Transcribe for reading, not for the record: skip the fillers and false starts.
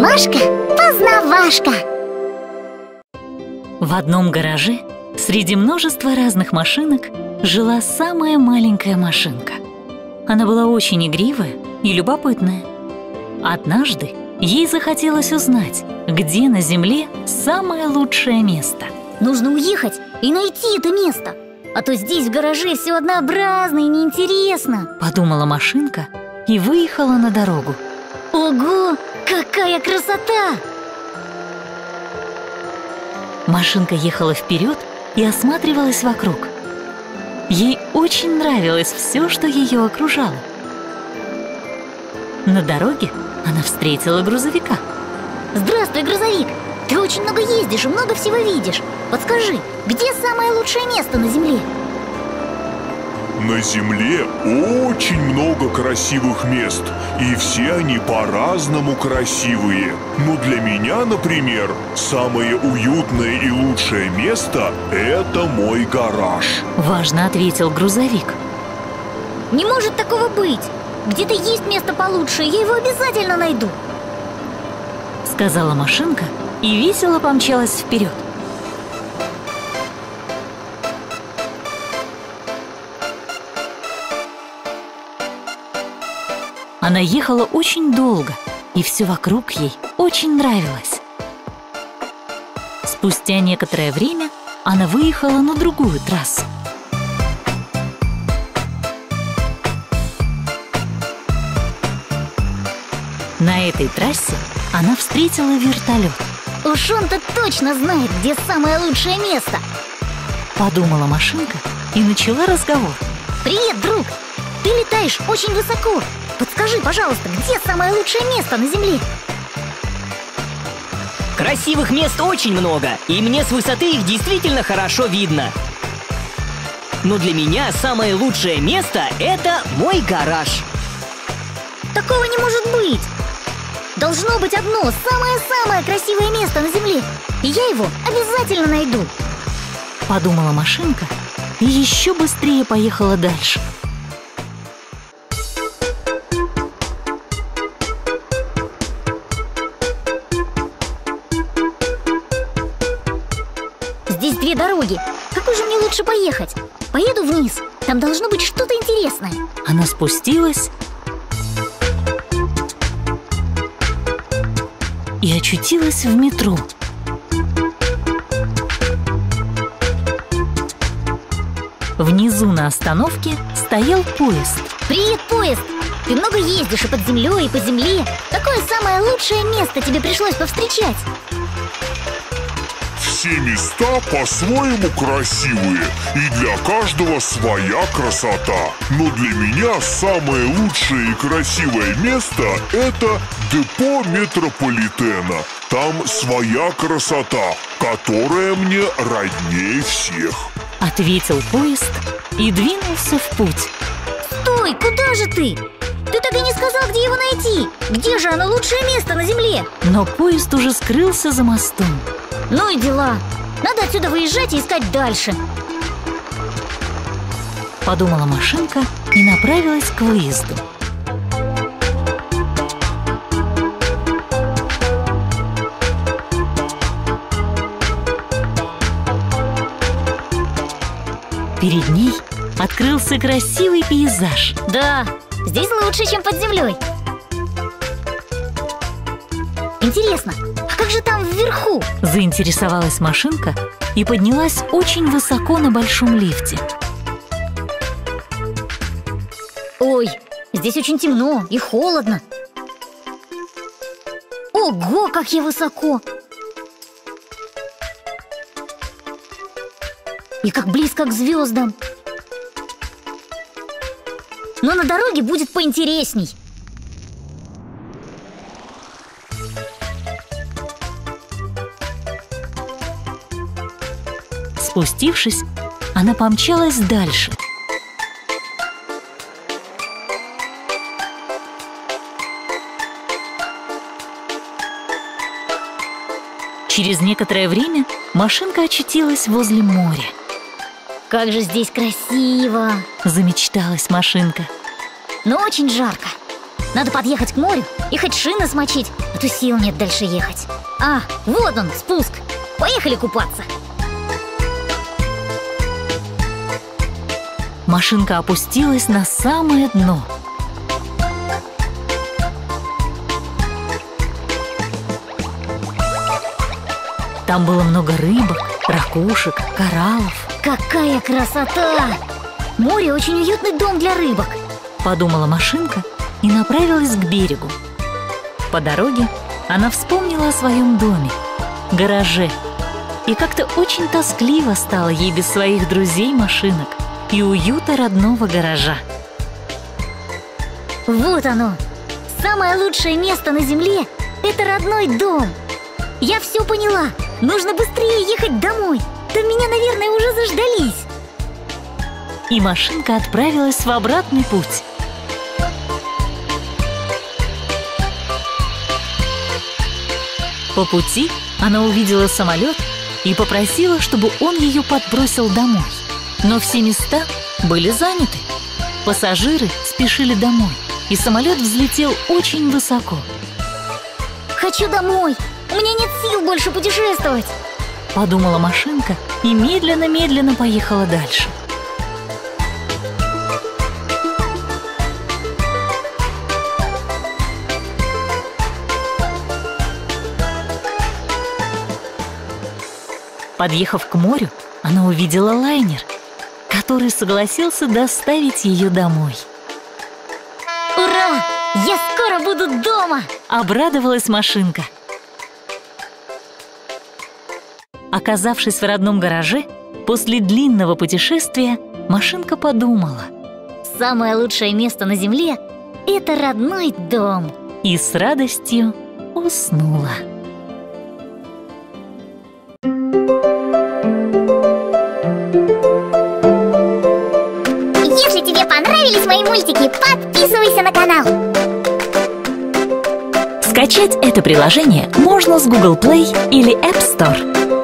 Машка-познавашка. В одном гараже среди множества разных машинок жила самая маленькая машинка. Она была очень игривая и любопытная. Однажды ей захотелось узнать, где на Земле самое лучшее место. Нужно уехать и найти это место, а то здесь в гараже все однообразно и неинтересно, подумала машинка и выехала на дорогу. Ого, какая красота! Машинка ехала вперед и осматривалась вокруг. Ей очень нравилось все, что ее окружало. На дороге она встретила грузовика. Здравствуй, грузовик! Ты очень много ездишь и много всего видишь. Подскажи, где самое лучшее место на Земле? На Земле очень много красивых мест, и все они по-разному красивые. Но для меня, например, самое уютное и лучшее место – это мой гараж. Важно ответил грузовик. Не может такого быть! Где-то есть место получше, я его обязательно найду, сказала машинка и весело помчалась вперед. Она ехала очень долго, и все вокруг ей очень нравилось. Спустя некоторое время она выехала на другую трассу. На этой трассе она встретила вертолет. Уж он-то точно знает, где самое лучшее место, подумала машинка и начала разговор. Привет, друг! Ты летаешь очень высоко. Подскажи, пожалуйста, где самое лучшее место на Земле? Красивых мест очень много, и мне с высоты их действительно хорошо видно. Но для меня самое лучшее место – это мой гараж. Такого не может быть! Должно быть одно самое-самое красивое место на Земле, и я его обязательно найду, подумала машинка и еще быстрее поехала дальше. Здесь две дороги. Какой же мне лучше поехать? Поеду вниз. Там должно быть что-то интересное. Она спустилась и очутилась в метро. Внизу на остановке стоял поезд. Привет, поезд! Ты много ездишь и под землей, и по земле. Какое самое лучшее место тебе пришлось повстречать? Все места по-своему красивые, и для каждого своя красота. Но для меня самое лучшее и красивое место – это депо метрополитена. Там своя красота, которая мне роднее всех, ответил поезд и двинулся в путь. Стой, куда же ты? Ты так и не сказал, где его найти. Где же оно лучшее место на Земле? Но поезд уже скрылся за мостом. Ну и дела. Надо отсюда выезжать и искать дальше, подумала машинка и направилась к выезду. Перед ней открылся красивый пейзаж. Да, здесь лучше, чем под землей. Интересно, а как же там вверху? Заинтересовалась машинка и поднялась очень высоко на большом лифте. Ой, здесь очень темно и холодно. Ого, как я высоко! И как близко к звездам. Но на дороге будет поинтересней. Спустившись, она помчалась дальше. Через некоторое время машинка очутилась возле моря. Как же здесь красиво! Замечталась машинка. Но очень жарко. Надо подъехать к морю и хоть шины смочить, а то сил нет дальше ехать. А, вот он, спуск. Поехали купаться. Машинка опустилась на самое дно. Там было много рыбок, ракушек, кораллов. Какая красота! Море очень уютный дом для рыбок. Подумала машинка и направилась к берегу. По дороге она вспомнила о своем доме, гараже. И как-то очень тоскливо стало ей без своих друзей-машинок и уюта родного гаража. Вот оно! Самое лучшее место на земле – это родной дом. Я все поняла. Нужно быстрее ехать домой. Там меня, наверное, уже заждались. И машинка отправилась в обратный путь. По пути она увидела самолет и попросила, чтобы он ее подбросил домой. Но все места были заняты. Пассажиры спешили домой, и самолет взлетел очень высоко. Хочу домой. У меня нет сил больше путешествовать. Подумала машинка и медленно-медленно поехала дальше. Подъехав к морю, она увидела лайнер, который согласился доставить ее домой. Ура! Я скоро буду дома! Обрадовалась машинка. Оказавшись в родном гараже, после длинного путешествия машинка подумала: самое лучшее место на земле – это родной дом. И с радостью уснула. Если тебе понравились мои мультики, подписывайся на канал. Скачать это приложение можно с Google Play или App Store.